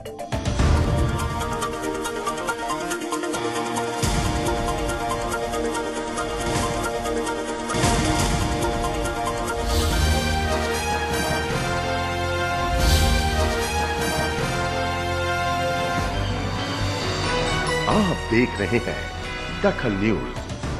आप देख रहे हैं दखल न्यूज।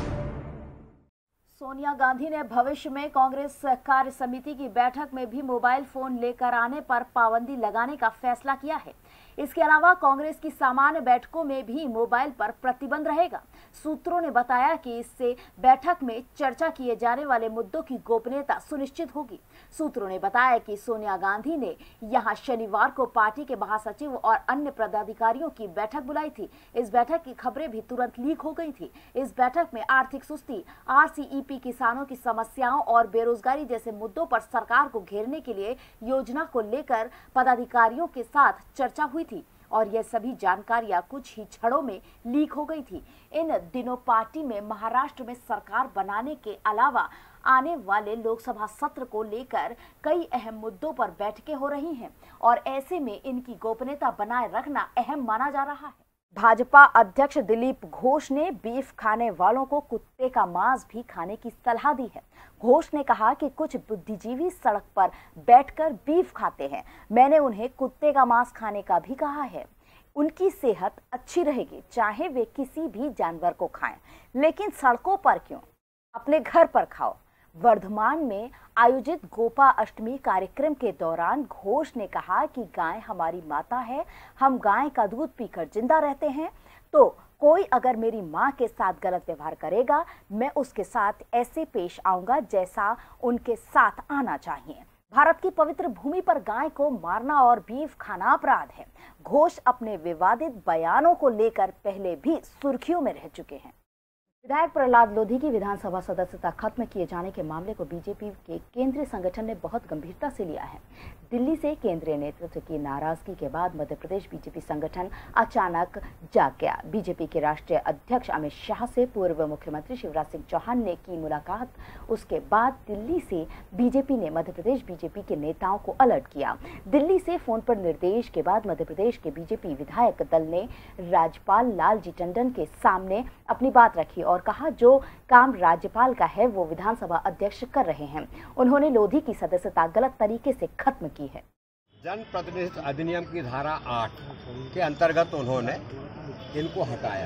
सोनिया गांधी ने भविष्य में कांग्रेस कार्य समिति की बैठक में भी मोबाइल फोन लेकर आने पर पाबंदी लगाने का फैसला किया है। इसके अलावा कांग्रेस की सामान्य बैठकों में भी मोबाइल पर प्रतिबंध रहेगा। सूत्रों ने बताया कि इससे बैठक में चर्चा किए जाने वाले मुद्दों की गोपनीयता सुनिश्चित होगी। सूत्रों ने बताया कि सोनिया गांधी ने यहां शनिवार को पार्टी के महासचिव और अन्य पदाधिकारियों की बैठक बुलाई थी। इस बैठक की खबरें भी तुरंत लीक हो गई थी। इस बैठक में आर्थिक सुस्ती, RCEP, किसानों की समस्याओं और बेरोजगारी जैसे मुद्दों पर सरकार को घेरने के लिए योजना को लेकर पदाधिकारियों के साथ चर्चा हुई थी और यह सभी जानकारियां कुछ ही क्षणों में लीक हो गई थी। इन दिनों पार्टी में महाराष्ट्र में सरकार बनाने के अलावा आने वाले लोकसभा सत्र को लेकर कई अहम मुद्दों पर बैठकें हो रही हैं और ऐसे में इनकी गोपनीयता बनाए रखना अहम माना जा रहा है। भाजपा अध्यक्ष दिलीप घोष ने बीफ खाने वालों को कुत्ते का मांस भी खाने की सलाह दी है। घोष ने कहा कि कुछ बुद्धिजीवी सड़क पर बैठकर बीफ खाते हैं। मैंने उन्हें कुत्ते का मांस खाने का भी कहा है। उनकी सेहत अच्छी रहेगी चाहे वे किसी भी जानवर को खाएं, लेकिन सड़कों पर क्यों? अपने घर पर खाओ। वर्धमान में आयोजित गोपा अष्टमी कार्यक्रम के दौरान घोष ने कहा कि गाय हमारी माता है, हम गाय का दूध पीकर जिंदा रहते हैं, तो कोई अगर मेरी मां के साथ गलत व्यवहार करेगा, मैं उसके साथ ऐसे पेश आऊंगा जैसा उनके साथ आना चाहिए। भारत की पवित्र भूमि पर गाय को मारना और बीफ खाना अपराध है। घोष अपने विवादित बयानों को लेकर पहले भी सुर्खियों में रह चुके हैं। विधायक प्रहलाद लोधी की विधानसभा सदस्यता खत्म किए जाने के मामले को बीजेपी के केंद्रीय संगठन ने बहुत गंभीरता से लिया है। दिल्ली से केंद्रीय नेतृत्व की नाराजगी के बाद मध्य प्रदेश बीजेपी संगठन अचानक जाग गया। बीजेपी के राष्ट्रीय अध्यक्ष अमित शाह से पूर्व मुख्यमंत्री शिवराज सिंह चौहान ने की मुलाकात। उसके बाद दिल्ली से बीजेपी ने मध्य प्रदेश बीजेपी के नेताओं को अलर्ट किया। दिल्ली से फोन पर निर्देश के बाद मध्य प्रदेश के बीजेपी विधायक दल ने राज्यपाल लालजी टंडन के सामने अपनी बात रखी और कहा जो काम राज्यपाल का है वो विधानसभा अध्यक्ष कर रहे हैं। उन्होंने लोधी की सदस्यता गलत तरीके से खत्म की है। जन प्रतिनिधित्व अधिनियम की धारा 8 के अंतर्गत उन्होंने इनको हटाया।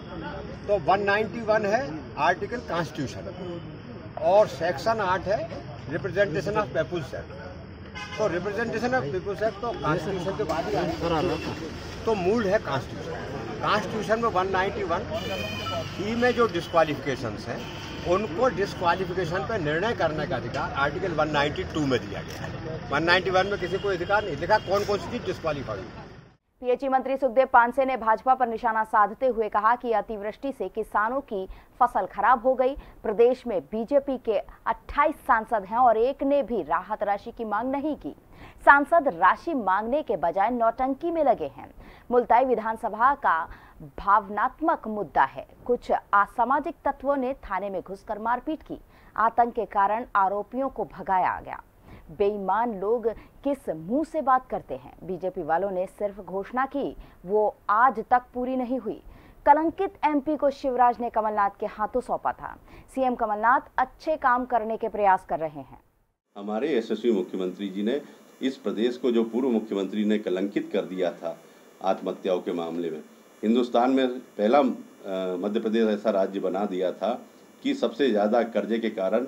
तो 191 है आर्टिकल कॉन्स्टिट्यूशन और सेक्शन 8 है रिप्रेजेंटेशन ऑफ पीपुल्स एक्ट। तो रिप्रेजेंटेशन ऑफ पीपुल्स एक्ट तो कॉन्स्टिट्यूशन के बाद ही आया, तो मूल है कॉन्स्टिट्यूशन। कॉन्स्टिट्यूशन में 191 ही में जो डिस्क्वालिफिकेशंस हैं उनको डिस्क्वालिफिकेशन पर निर्णय करने का अधिकार आर्टिकल 192 में दिया गया है। 191 में किसी को अधिकार नहीं लिखा कौन कौन सी चीज डिस्क्वालीफाई। पीएचई मंत्री सुखदेव पांसे ने भाजपा पर निशाना साधते हुए कहा कि अतिवृष्टि से किसानों की फसल खराब हो गई। प्रदेश में बीजेपी के 28 सांसद हैं और एक ने भी राहत राशि की मांग नहीं की। सांसद राशि मांगने के बजाय नौटंकी में लगे हैं। मुल्ताई विधानसभा का भावनात्मक मुद्दा है। कुछ असामाजिक तत्वों ने थाने में घुसकर मारपीट की। आतंक के कारण आरोपियों को भगाया गया। बेईमान लोग किस मुंह से बात करते हैं? बीजेपी वालों ने सिर्फ घोषणा की, वो आज तक पूरी नहीं हुई। कलंकित MP को शिवराज ने कमलनाथ के हाथों सौंपा था। सीएम कमलनाथ अच्छे काम करने के प्रयास कर रहे हैं। हमारे यशस्वी मुख्यमंत्री जी ने इस प्रदेश को जो पूर्व मुख्यमंत्री ने कलंकित कर दिया था आत्महत्याओं के मामले में, हिंदुस्तान में पहला मध्य प्रदेश ऐसा राज्य बना दिया था कि सबसे ज़्यादा कर्जे के कारण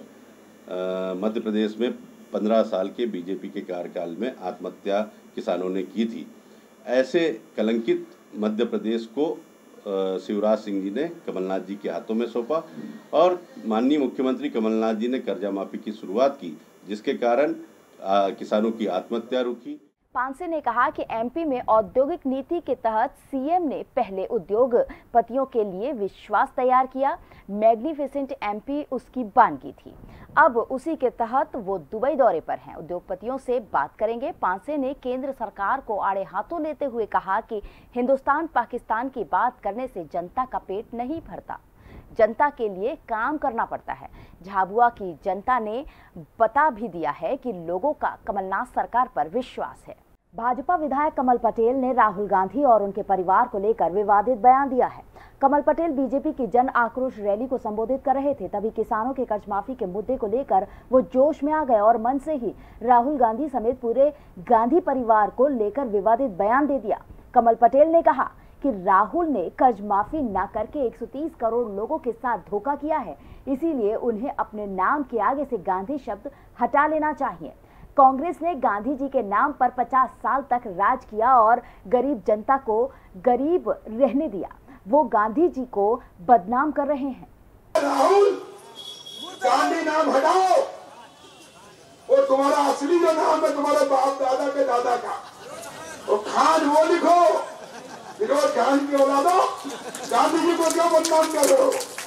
मध्य प्रदेश में 15 साल के बीजेपी के कार्यकाल में आत्महत्या किसानों ने की थी। ऐसे कलंकित मध्य प्रदेश को शिवराज सिंह जी ने कमलनाथ जी के हाथों में सौंपा और माननीय मुख्यमंत्री कमलनाथ जी ने कर्जा माफी की शुरुआत की, जिसके कारण किसानों की आत्महत्या रुकी। पांसे ने कहा कि MP में औद्योगिक नीति के तहत सीएम ने पहले उद्योगपतियों के लिए विश्वास तैयार किया। मैग्निफिसेंट MP उसकी बानगी थी। अब उसी के तहत वो दुबई दौरे पर हैं। उद्योगपतियों से बात करेंगे। पांसे ने केंद्र सरकार को आड़े हाथों लेते हुए कहा कि हिंदुस्तान पाकिस्तान की बात करने से जनता का पेट नहीं भरता, जनता के लिए काम करना पड़ता है। झाबुआ की जनता ने बता भी दिया है कि लोगों का कमलनाथ सरकार पर विश्वास है। भाजपा विधायक कमल पटेल ने राहुल गांधी और उनके परिवार को लेकर विवादित बयान दिया है। कमल पटेल बीजेपी की जन आक्रोश रैली को संबोधित कर रहे थे, तभी किसानों के कर्ज माफी के मुद्दे को लेकर वो जोश में आ गए और मन से ही राहुल गांधी समेत पूरे गांधी परिवार को लेकर विवादित बयान दे दिया। कमल पटेल ने कहा कि राहुल ने कर्ज माफी न करके 130 करोड़ लोगों के साथ धोखा किया है, इसीलिए उन्हें अपने नाम के आगे से गांधी शब्द हटा लेना चाहिए। कांग्रेस ने गांधी जी के नाम पर 50 साल तक राज किया और गरीब जनता को गरीब रहने दिया। वो गांधी जी को बदनाम कर रहे हैं। राहुल, गांधी नाम हटाओ और तुम्हारा असली जो नाम है तुम्हारे बाप दादा के दादा का, वो खान वो लिखो। विरोध गांधी की औलादो, गांधी जी को क्यों बदनाम कर रहे हो?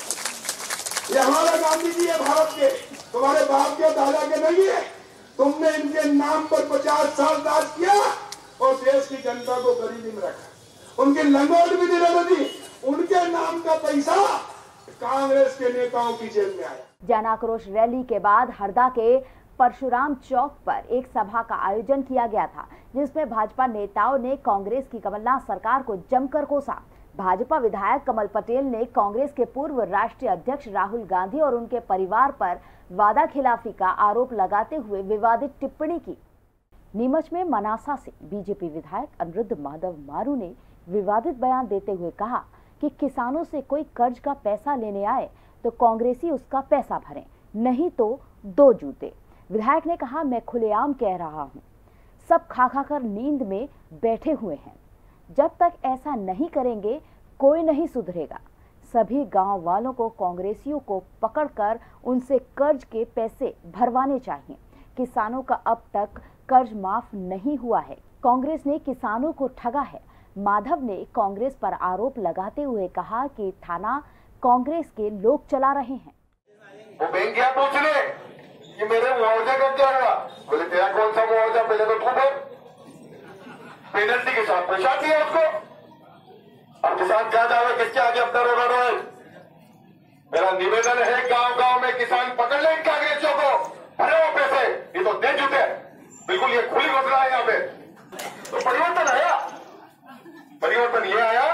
ये हमारा गांधी जी है भारत के, तुम्हारे बाप के दादा के नहीं है। तुमने इनके नाम पर 50 साल राज किया और देश की जनता को गरीबी में रखा। उनकी लंगोट भी नहीं दी, उनके नाम का पैसा कांग्रेस के नेताओं की जेब में आया। जन आक्रोश रैली के बाद हरदा के परशुराम चौक पर एक सभा का आयोजन किया गया था, जिसमें भाजपा नेताओं ने कांग्रेस की कमलनाथ सरकार को जमकर कोसा। भाजपा विधायक कमल पटेल ने कांग्रेस के पूर्व राष्ट्रीय अध्यक्ष राहुल गांधी और उनके परिवार पर वादा खिलाफी का आरोप लगाते हुए विवादित टिप्पणी की। नीमच में मनासा से बीजेपी विधायक अनिरुद्ध माधव मारू ने विवादित बयान देते हुए कहा कि किसानों से कोई कर्ज का पैसा लेने आए तो कांग्रेसी उसका पैसा भरें, नहीं तो दो जूते। विधायक ने कहा, मैं खुलेआम कह रहा हूं, सब खा खा कर नींद में बैठे हुए हैं। जब तक ऐसा नहीं करेंगे कोई नहीं सुधरेगा। सभी गांव वालों को कांग्रेसियों को पकड़कर उनसे कर्ज के पैसे भरवाने चाहिए। किसानों का अब तक कर्ज माफ नहीं हुआ है। कांग्रेस ने किसानों को ठगा है। माधव ने कांग्रेस पर आरोप लगाते हुए कहा कि थाना कांग्रेस के लोग चला रहे हैं। वो बैंकिया पूछ ले कि मेरे मुआवजे का क्या हुआ? बोले तेरा कौन सा मुआवजा, पहले तो तू भर। पेनल्टी के साथ पैसा दिया उसको। अब किसान क्या जावे, किसके आगे अपना रोना रोए? मेरा निवेदन है, गांव-गांव में किसान पकड़ ले कांग्रेसियों को, भरे वो पैसे, ये तो दे चुके। बिल्कुल ये खुली घोषणा है यहाँ पे। तो परिवर्तन आया, परिवर्तन ये आया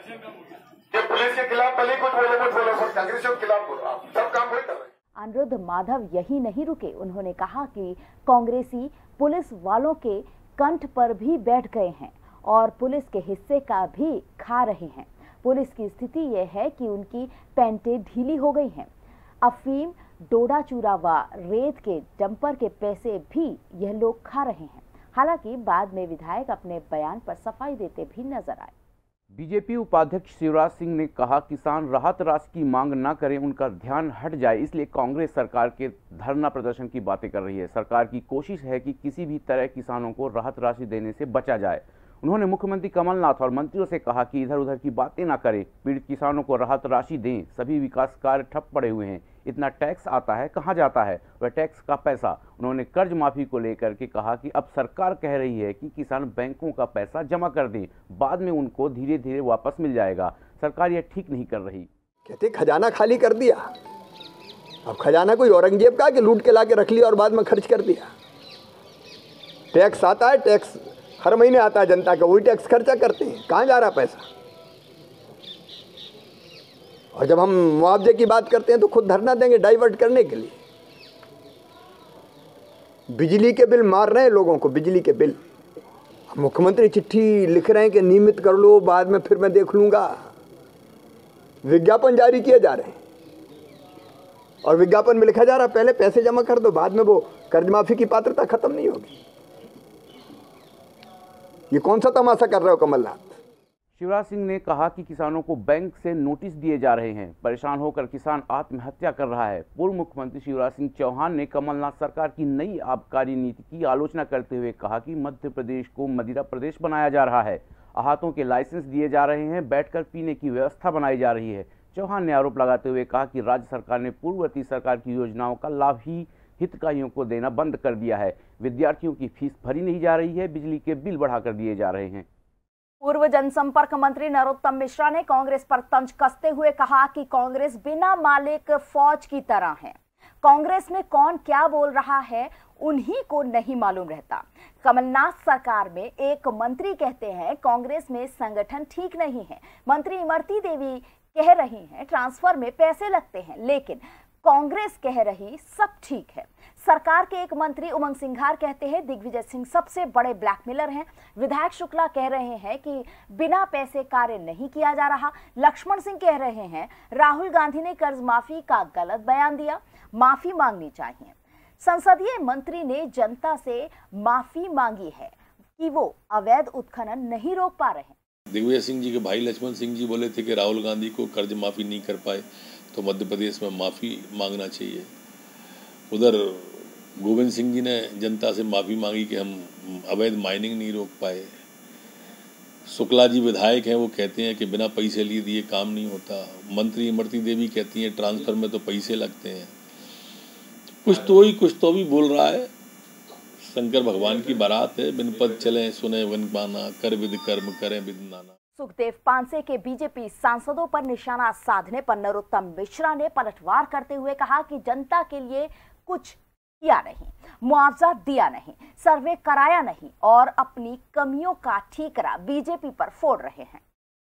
कि पुलिस के खिलाफ पहले कुछ बोलो, कांग्रेसियों के खिलाफ बोलो। आप सब काम वही कर रहे हैं। अनिरुद्ध माधव यही नहीं रुके। उन्होंने कहा कि कांग्रेसी पुलिस वालों के कंठ पर भी बैठ गए हैं और पुलिस के हिस्से का भी खा रहे हैं। पुलिस की स्थिति यह है कि उनकी पैंटें ढीली हो गई हैं। अफीम, डोडा चूरा व रेत के डंपर के पैसे भी यह लोग खा रहे हैं। हालांकि बाद में विधायक अपने बयान पर सफाई देते भी नजर आए। बीजेपी उपाध्यक्ष शिवराज सिंह ने कहा, किसान राहत राशि की मांग न करें, उनका ध्यान हट जाए, इसलिए कांग्रेस सरकार के धरना प्रदर्शन की बातें कर रही है। सरकार की कोशिश है कि किसी भी तरह किसानों को राहत राशि देने से बचा जाए। उन्होंने मुख्यमंत्री कमलनाथ और मंत्रियों से कहा कि इधर उधर की बातें ना करें, पीड़ित किसानों को राहत राशि दें। सभी विकास कार्य ठप पड़े हुए हैं। इतना टैक्स आता है, कहाँ जाता है वह टैक्स का पैसा? उन्होंने कर्ज माफी को लेकर के कहा कि अब सरकार कह रही है कि किसान बैंकों का पैसा जमा कर दें, बाद में उनको धीरे धीरे वापस मिल जाएगा। सरकार यह ठीक नहीं कर रही। कहते खजाना खाली कर दिया। अब खजाना कोई औरंगजेब का कि लूट के ला के रख लिया और बाद में खर्च कर दिया? टैक्स आता है, टैक्स हर महीने आता है जनता का, वही टैक्स खर्चा करते हैं। कहाँ जा रहा पैसा? और जब हम मुआवजे की बात करते हैं तो खुद धरना देंगे डाइवर्ट करने के लिए। बिजली के बिल मार रहे हैं लोगों को, बिजली के बिल। मुख्यमंत्री चिट्ठी लिख रहे हैं कि नियमित कर लो, बाद में फिर मैं देख लूंगा। विज्ञापन जारी किए जा रहे हैं और विज्ञापन में लिखा जा रहा है पहले पैसे जमा कर दो, बाद में वो कर्ज माफी की पात्रता खत्म नहीं होगी। ये कौन सा तमाशा कर रहे हो कमलनाथ? शिवराज सिंह ने कहा कि किसानों को बैंक से नोटिस दिए जा रहे हैं, परेशान होकर किसान आत्महत्या कर रहा है। पूर्व मुख्यमंत्री शिवराज सिंह चौहान ने कमलनाथ सरकार की नई आबकारी नीति की आलोचना करते हुए कहा कि मध्य प्रदेश को मदिरा प्रदेश बनाया जा रहा है, आहतों के लाइसेंस दिए जा रहे हैं, बैठकर पीने की व्यवस्था बनाई जा रही है। चौहान ने आरोप लगाते हुए कहा कि राज्य सरकार ने पूर्ववर्ती सरकार की योजनाओं का लाभ ही हितग्राहियों को देना बंद कर दिया है। विद्यार्थियों की फीस भरी नहीं जा रही है, बिजली के बिल बढ़ाकर दिए जा रहे हैं। पूर्व जनसंपर्क मंत्री नरोत्तम मिश्रा ने कांग्रेस पर तंज कसते हुए कहा कि कांग्रेस बिना मालिक फौज की तरह है। कांग्रेस में कौन क्या बोल रहा है उन्हीं को नहीं मालूम रहता। कमलनाथ सरकार में एक मंत्री कहते हैं कांग्रेस में संगठन ठीक नहीं है। मंत्री इमरती देवी कह रही हैं ट्रांसफर में पैसे लगते हैं, लेकिन कांग्रेस कह रही सब ठीक है। सरकार के एक मंत्री उमंग सिंघार कहते हैं दिग्विजय सिंह सबसे बड़े ब्लैकमेलर हैं। विधायक शुक्ला कह रहे हैं कि बिना पैसे कार्य नहीं किया जा रहा। लक्ष्मण सिंह कह रहे हैं राहुल गांधी ने कर्ज माफी का गलत बयान दिया, माफी मांगनी चाहिए। संसदीय मंत्री ने जनता से माफी मांगी है कि वो अवैध उत्खनन नहीं रोक पा रहे। दिग्विजय सिंह जी के भाई लक्ष्मण सिंह जी बोले थे कि राहुल गांधी को कर्ज माफी नहीं कर पाए तो मध्य प्रदेश में माफी मांगना चाहिए। उधर गोविंद सिंह जी ने जनता से माफी मांगी कि हम अवैध माइनिंग नहीं रोक पाए। शुक्ला जी विधायक हैं, वो कहते हैं कि बिना पैसे लिए दिए काम नहीं होता। मंत्री इमरती देवी कहती हैं ट्रांसफर में तो पैसे लगते हैं। कुछ तो भी बोल रहा है। शंकर भगवान की बारात है, बिन पद चले सुने वन पाना, कर विद कर्म करें विद नाना। सुखदेव पांसे के बीजेपी सांसदों पर निशाना साधने पर नरोत्तम मिश्रा ने पलटवार करते हुए कहा कि जनता के लिए कुछ किया नहीं, मुआवजा दिया नहीं, सर्वे कराया नहीं और अपनी कमियों का ठीकरा बीजेपी पर फोड़ रहे हैं।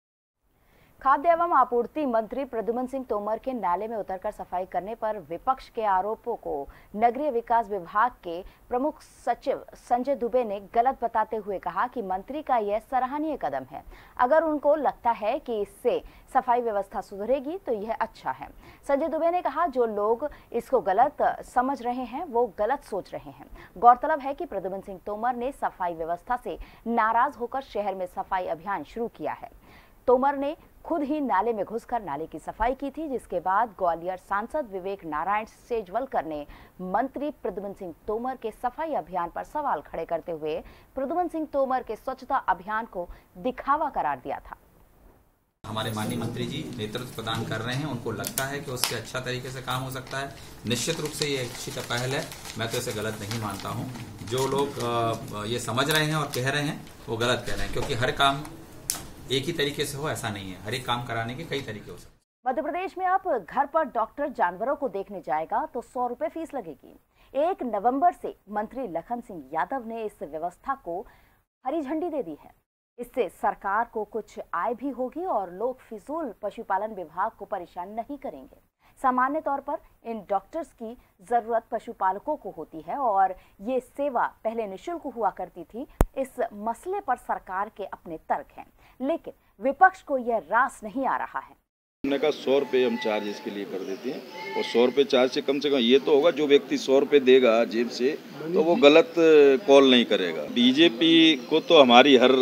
खाद्य एवं आपूर्ति मंत्री प्रद्युम्न सिंह तोमर के नाले में उतरकर सफाई करने पर विपक्ष के आरोपों को नगरीय विकास विभाग के प्रमुख सचिव संजय दुबे ने गलत बताते हुए कहा कि मंत्री का यह सराहनीय कदम है। अगर उनको लगता है कि इससे सफाई व्यवस्था सुधरेगी तो यह अच्छा है। संजय दुबे ने कहा जो लोग इसको गलत समझ रहे हैं वो गलत सोच रहे हैं। गौरतलब है कि प्रद्युम्न सिंह तोमर ने सफाई व्यवस्था से नाराज होकर शहर में सफाई अभियान शुरू किया है। तोमर ने खुद ही नाले में घुसकर नाले की सफाई की थी, जिसके बाद ग्वालियर सांसद विवेक नारायण सेजवलकर ने मंत्री प्रद्युम्न सिंह तोमर के सफाई अभियान पर सवाल खड़े करते हुए प्रद्युम्न सिंह तोमर के स्वच्छता अभियान को दिखावा करार दिया था। हमारे माननीय मंत्री जी नेतृत्व प्रदान कर रहे हैं, उनको लगता है कि उससे अच्छा तरीके से काम हो सकता है। निश्चित रूप से ये अच्छी पहल है, मैं तो इसे गलत नहीं मानता हूँ। जो लोग ये समझ रहे हैं और कह रहे हैं वो गलत कह रहे हैं, क्योंकि हर काम एक ही तरीके से हो ऐसा नहीं है। हर एक काम कराने के कई तरीके हो सकते हैं। मध्य प्रदेश में अब घर पर डॉक्टर जानवरों को देखने जाएगा तो 100 रुपए फीस लगेगी। 1 नवंबर से मंत्री लखन सिंह यादव ने इस व्यवस्था को हरी झंडी दे दी है। इससे सरकार को कुछ आय भी होगी और लोग फिजूल पशुपालन विभाग को परेशान नहीं करेंगे। सामान्य तौर पर इन डॉक्टर्स की जरूरत पशुपालकों को होती है और ये सेवा पहले निःशुल्क हुआ करती थी। इस मसले पर सरकार के अपने तर्क हैं, लेकिन विपक्ष को यह रास नहीं आ रहा है। हमने कहा 100 रुपये हम चार्ज इसके लिए कर देते हैं और 100 रुपये चार्ज से कम ये तो होगा जो व्यक्ति 100 रुपये देगा जेब से तो वो गलत कॉल नहीं करेगा। बीजेपी को तो हमारी हर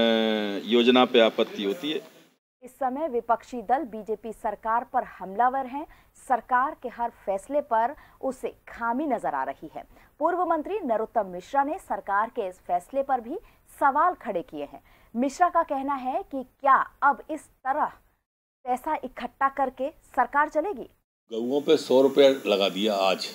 योजना पे आपत्ति होती है। इस समय विपक्षी दल बीजेपी सरकार पर हमलावर हैं। सरकार के हर फैसले पर उसे खामी नजर आ रही है। पूर्व मंत्री नरोत्तम मिश्रा ने सरकार के इस फैसले पर भी सवाल खड़े किए हैं। मिश्रा का कहना है कि क्या अब इस तरह पैसा इकट्ठा करके सरकार चलेगी? गऊओं पे 100 रुपये लगा दिया आज,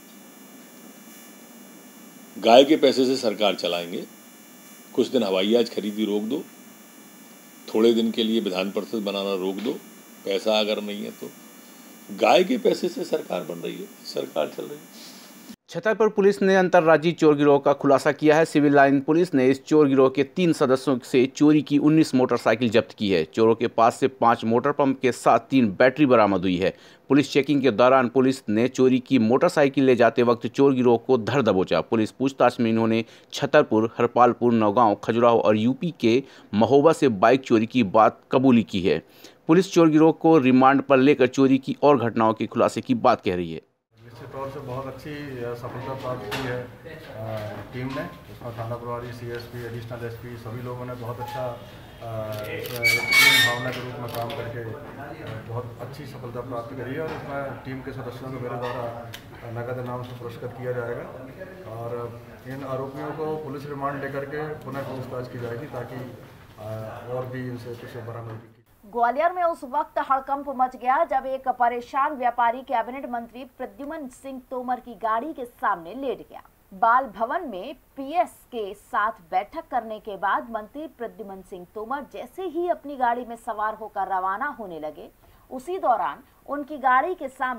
गाय के पैसे से सरकार चलाएंगे। कुछ दिन हवाई जहाज खरीदी रोक दो, थोड़े दिन के लिए विधान परिषद बनाना रोक दो, पैसा अगर नहीं है तो गाय के पैसे से सरकार बन रही है, सरकार चल रही है। छतरपुर पुलिस ने अंतर्राज्यीय चोर गिरोह का खुलासा किया है। सिविल लाइन पुलिस ने इस चोर गिरोह के 3 सदस्यों से चोरी की 19 मोटरसाइकिल जब्त की है। चोरों के पास से 5 मोटर पंप के साथ 3 बैटरी बरामद हुई है। पुलिस चेकिंग के दौरान पुलिस ने चोरी की मोटरसाइकिल ले जाते वक्त चोर गिरोह को धर दबोचा। पुलिस पूछताछ में इन्होंने छतरपुर, हरपालपुर, नौगांव, खजुराहो और यूपी के महोबा से बाइक चोरी की बात कबूली की है। पुलिस चोर गिरोह को रिमांड पर लेकर चोरी की और घटनाओं के खुलासे की बात कह रही है। निश्चित तौर से बहुत अच्छी सफलता प्राप्त की है टीम ने। इसमें थाना प्रभारी, CSP, एडिशनल SP सभी लोगों ने बहुत अच्छा टीम भावना के रूप में काम करके बहुत अच्छी सफलता प्राप्त करी है और इसमें टीम के सदस्यों को मेरे द्वारा नगद इनाम से पुरस्कृत किया जाएगा और इन आरोपियों को पुलिस रिमांड लेकर के पुनः पूछताछ की जाएगी ताकि और भी इनसे कुछ बरामदगी। ग्वालियर में उस वक्त हड़कंप मच गया जब एक परेशान व्यापारी कैबिनेट मंत्री प्रद्युम्न सिंह तोमर की गाड़ी के सामने लेट गया। बाल भवन में PS के साथ बैठक करने के बाद मंत्री प्रद्युम्न सिंह तोमर जैसे ही अपनी गाड़ी में सवार होकर रवाना होने लगे, उसी दौरान उनकी गाड़ी के सामने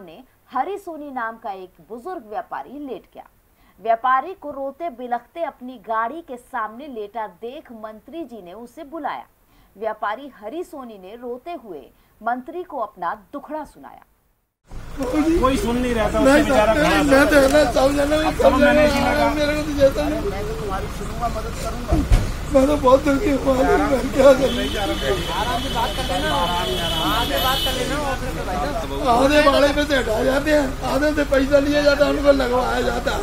हरी सोनी नाम का एक बुजुर्ग व्यापारी लेट गया। व्यापारी को रोते बिलखते अपनी गाड़ी के सामने लेटा देख मंत्री जी ने उसे बुलाया। व्यापारी हरी सोनी ने रोते हुए मंत्री को अपना दुखड़ा सुनाया। कोई सुन नहीं रहा था, उससे बेचारा खड़ा था। मैं तो है ना, मेरे को तो जैसा नहीं, मैं तो तुम्हारी सुनूंगा, मदद करूंगा। मैं तो बहुत दुखी हूँ, क्या आराम से बात कर लेना, आगे बात कर लेना। आधे भाड़े पे से हटाए जाते हैं, आधे से पैसा लिया जाता, उनको लगवाया जाता।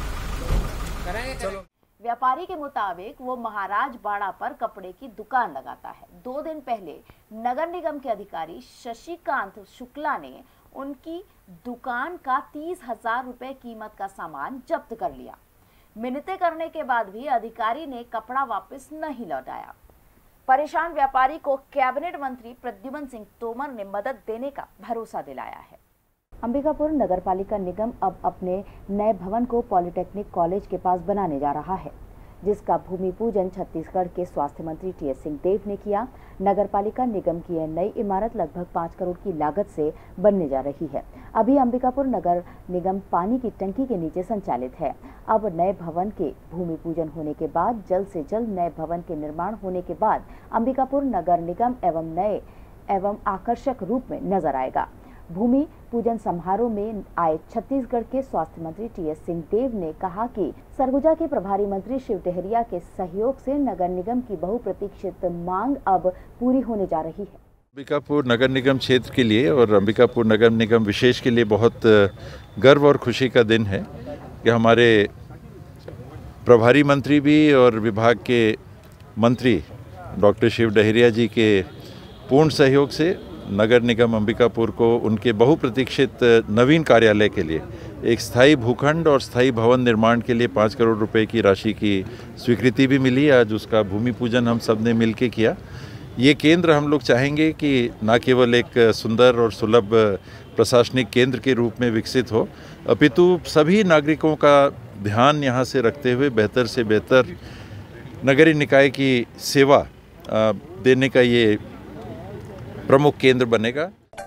व्यापारी के मुताबिक वो महाराज बाड़ा पर कपड़े की दुकान लगाता है। 2 दिन पहले नगर निगम के अधिकारी शशिकांत शुक्ला ने उनकी दुकान का 30,000 रुपए कीमत का सामान जब्त कर लिया। मिन्नतें करने के बाद भी अधिकारी ने कपड़ा वापस नहीं लौटाया। परेशान व्यापारी को कैबिनेट मंत्री प्रद्युम्न सिंह तोमर ने मदद देने का भरोसा दिलाया है। अंबिकापुर नगरपालिका निगम अब अपने नए भवन को पॉलिटेक्निक कॉलेज के पास बनाने जा रहा है, जिसका भूमि पूजन छत्तीसगढ़ के स्वास्थ्य मंत्री टीएस सिंहदेव ने किया। नगरपालिका निगम की यह नई इमारत लगभग 5 करोड़ की लागत से बनने जा रही है। अभी अंबिकापुर नगर निगम पानी की टंकी के नीचे संचालित है। अब नए भवन के भूमि पूजन होने के बाद जल्द से जल्द नए भवन के निर्माण होने के बाद अंबिकापुर नगर निगम एवं नए एवं आकर्षक रूप में नजर आएगा। भूमि पूजन समारोह में आए छत्तीसगढ़ के स्वास्थ्य मंत्री टीएस सिंहदेव ने कहा कि सरगुजा के प्रभारी मंत्री शिव डहरिया के सहयोग से नगर निगम की बहुप्रतीक्षित मांग अब पूरी होने जा रही है। अंबिकापुर नगर निगम क्षेत्र के लिए और अंबिकापुर नगर निगम विशेष के लिए बहुत गर्व और खुशी का दिन है कि हमारे प्रभारी मंत्री भी और विभाग के मंत्री डॉक्टर शिव डहरिया जी के पूर्ण सहयोग से नगर निगम अंबिकापुर को उनके बहुप्रतीक्षित नवीन कार्यालय के लिए एक स्थायी भूखंड और स्थायी भवन निर्माण के लिए 5 करोड़ रुपए की राशि की स्वीकृति भी मिली। आज उसका भूमि पूजन हम सब ने मिल के किया। ये केंद्र हम लोग चाहेंगे कि न केवल एक सुंदर और सुलभ प्रशासनिक केंद्र के रूप में विकसित हो, अपितु सभी नागरिकों का ध्यान यहाँ से रखते हुए बेहतर से बेहतर नगरीय निकाय की सेवा देने का ये प्रमुख केंद्र बनेगा।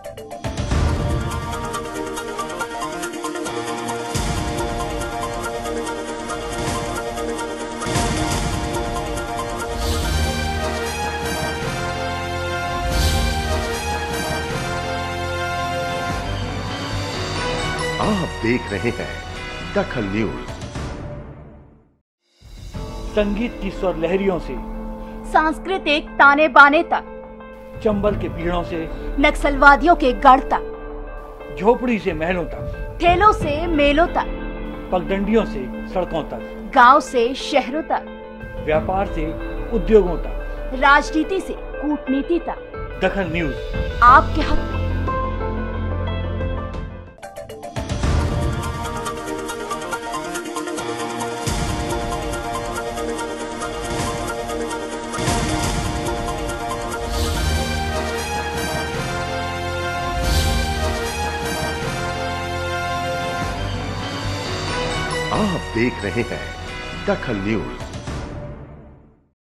आप देख रहे हैं दखल न्यूज। संगीत की स्वर लहरियों से सांस्कृतिक ताने बाने तक, चंबल के पीड़ों से नक्सलवादियों के गढ़ तक, झोपड़ी से महलों तक, ठेलों से मेलों तक, पगडंडियों से सड़कों तक, गांव से शहरों तक, व्यापार से उद्योगों तक, राजनीति से कूटनीति तक, दखल न्यूज आपके हक में। आप देख रहे हैं दखल न्यूज।